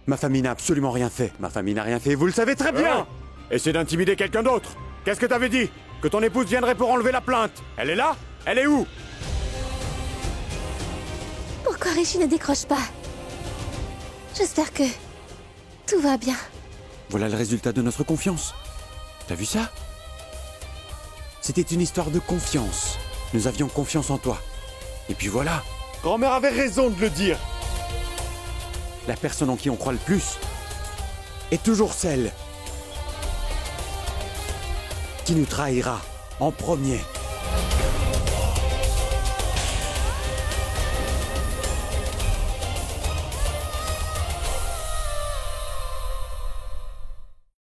Ma famille n'a absolument rien fait. Ma famille n'a rien fait, vous le savez très bien. Essaie d'intimider quelqu'un d'autre. Qu'est-ce que t'avais dit? Que ton épouse viendrait pour enlever la plainte. Elle est là? Elle est où? Pourquoi Rishi ne décroche pas? J'espère que tout va bien. Voilà le résultat de notre confiance. T'as vu ça? C'était une histoire de confiance. Nous avions confiance en toi. Et puis voilà. Grand-mère avait raison de le dire. La personne en qui on croit le plus est toujours celle qui nous trahira en premier.